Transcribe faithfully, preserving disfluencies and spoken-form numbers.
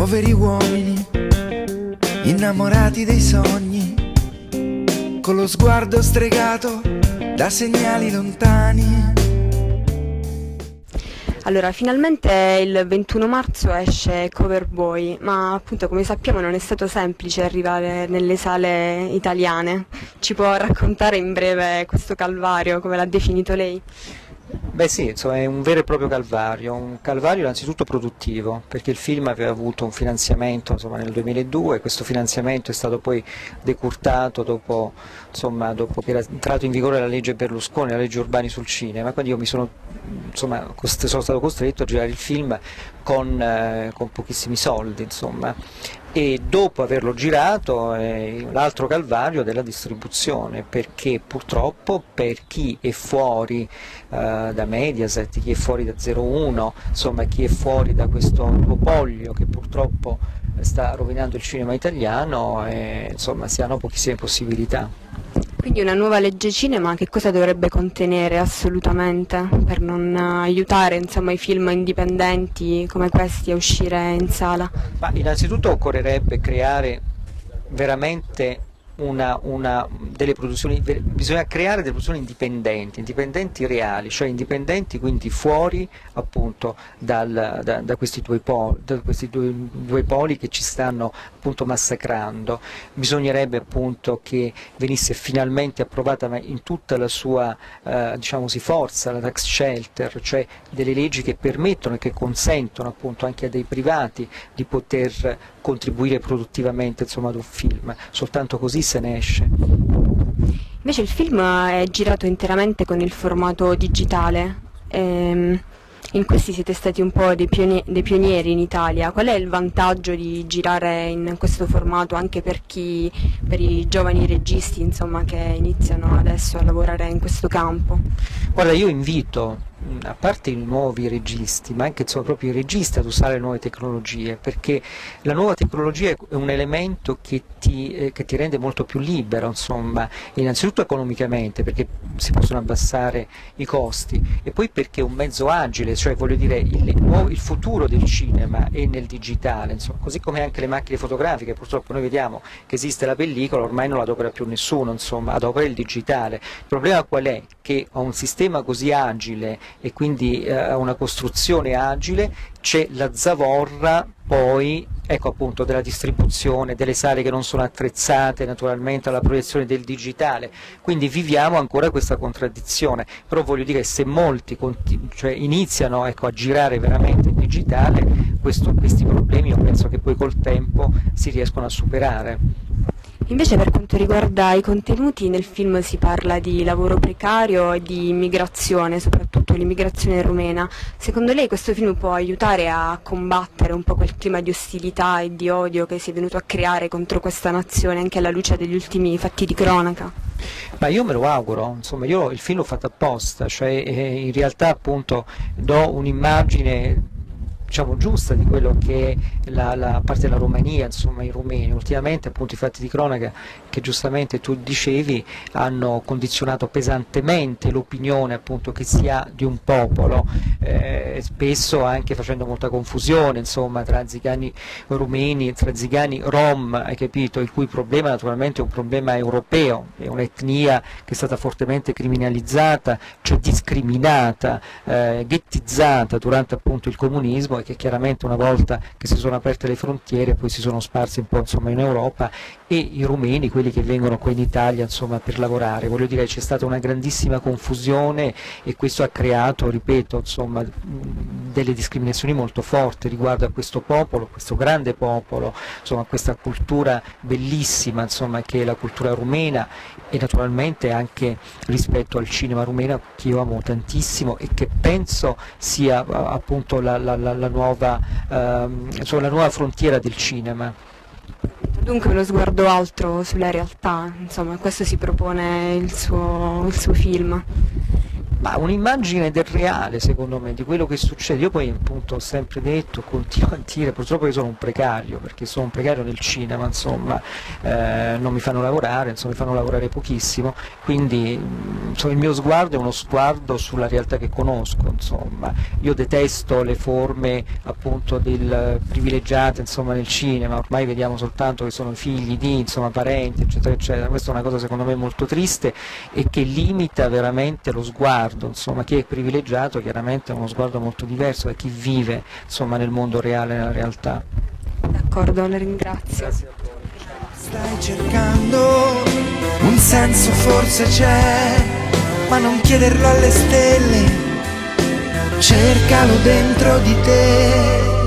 poveri uomini, innamorati dei sogni, con lo sguardo stregato da segnali lontani. Allora, finalmente il ventuno marzo esce Coverboy, ma appunto come sappiamo non è stato semplice arrivare nelle sale italiane. Ci può raccontare in breve questo calvario, come l'ha definito lei? Beh sì, insomma, è un vero e proprio calvario, un calvario innanzitutto produttivo, perché il film aveva avuto un finanziamento insomma, nel duemiladue, questo finanziamento è stato poi decurtato dopo, insomma, dopo che era entrato in vigore la legge Berlusconi, la legge Urbani sul cinema, quindi io mi sono, insomma, sono stato costretto a girare il film con, eh, con pochissimi soldi, insomma. E dopo averlo girato eh, l'altro calvario della distribuzione, perché purtroppo per chi è fuori eh, da Mediaset, chi è fuori da zero uno, insomma chi è fuori da questo duopolio che purtroppo sta rovinando il cinema italiano, eh, insomma si hanno pochissime possibilità. Quindi una nuova legge cinema che cosa dovrebbe contenere assolutamente per non aiutare insomma, i film indipendenti come questi a uscire in sala? Ma innanzitutto occorrerebbe creare veramente una, una, delle produzioni, bisogna creare delle produzioni indipendenti, indipendenti reali, cioè indipendenti quindi fuori appunto dal, da, da questi, due, poli, da questi due, due poli che ci stanno appunto massacrando. Bisognerebbe appunto che venisse finalmente approvata in tutta la sua eh, diciamo così, forza la tax shelter, cioè delle leggi che permettono e che consentono appunto anche a dei privati di poter contribuire produttivamente insomma, ad un film, soltanto così se ne esce. Invece il film è girato interamente con il formato digitale, ehm, in questi siete stati un po' dei, pioni dei pionieri in Italia. Qual è il vantaggio di girare in questo formato anche per chi, per i giovani registi insomma, che iniziano adesso a lavorare in questo campo? Guarda, io invito a parte i nuovi registi, ma anche insomma, proprio i registi ad usare le nuove tecnologie, perché la nuova tecnologia è un elemento che ti, eh, che ti rende molto più libero, insomma, innanzitutto economicamente, perché si possono abbassare i costi, e poi perché è un mezzo agile, cioè voglio dire il, il futuro del cinema è nel digitale, insomma, così come anche le macchine fotografiche, purtroppo noi vediamo che esiste la pellicola, ormai non la adopera più nessuno, insomma, adopera il digitale. Il problema qual è? Che a un sistema così agile e quindi eh, a una costruzione agile c'è la zavorra poi ecco appunto della distribuzione, delle sale che non sono attrezzate naturalmente alla proiezione del digitale, quindi viviamo ancora questa contraddizione, però voglio dire se molti cioè, iniziano ecco, a girare veramente in digitale questo, questi problemi io penso che poi col tempo si riescono a superare. Invece per quanto riguarda i contenuti, nel film si parla di lavoro precario e di immigrazione, soprattutto l'immigrazione rumena. Secondo lei questo film può aiutare a combattere un po' quel clima di ostilità e di odio che si è venuto a creare contro questa nazione, anche alla luce degli ultimi fatti di cronaca? Ma io me lo auguro, insomma io il film l'ho fatto apposta, cioè eh, in realtà appunto do un'immagine diciamo giusta di quello che è la, la a parte della Romania, insomma i rumeni, ultimamente appunto i fatti di cronaca che giustamente tu dicevi hanno condizionato pesantemente l'opinione appunto che si ha di un popolo, eh, spesso anche facendo molta confusione insomma tra zigani rumeni, tra zigani rom, hai capito, il cui problema naturalmente è un problema europeo, è un'etnia che è stata fortemente criminalizzata, cioè discriminata, eh, ghettizzata durante appunto il comunismo e che chiaramente una volta che si sono aperte le frontiere poi si sono sparsi un po' insomma, in Europa e i rumeni, quelli che vengono qui in Italia insomma, per lavorare, voglio dire c'è stata una grandissima confusione e questo ha creato, ripeto, insomma, delle discriminazioni molto forti riguardo a questo popolo, questo grande popolo, insomma, questa cultura bellissima insomma, che è la cultura rumena e naturalmente anche rispetto al cinema rumeno che io amo tantissimo e che penso sia appunto la, la, la, la, nuova, ehm, insomma, la nuova frontiera del cinema. Dunque uno sguardo altro sulla realtà, insomma questo si propone il suo, il suo film. Ma un'immagine del reale, secondo me, di quello che succede. Io poi appunto ho sempre detto, continuo a dire, purtroppo io sono un precario, perché sono un precario nel cinema, insomma, eh, non mi fanno lavorare, insomma, mi fanno lavorare pochissimo, quindi insomma, il mio sguardo è uno sguardo sulla realtà che conosco, insomma. Io detesto le forme appunto del privilegiate, insomma, nel cinema, ormai vediamo soltanto che sono figli di, insomma, parenti, eccetera, eccetera. Questa è una cosa secondo me molto triste e che limita veramente lo sguardo. Insomma, chi è privilegiato chiaramente ha uno sguardo molto diverso da chi vive, insomma, nel mondo reale, nella realtà. D'accordo, la ringrazio. Grazie a voi. Stai cercando un senso, forse c'è, ma non chiederlo alle stelle, cercalo dentro di te.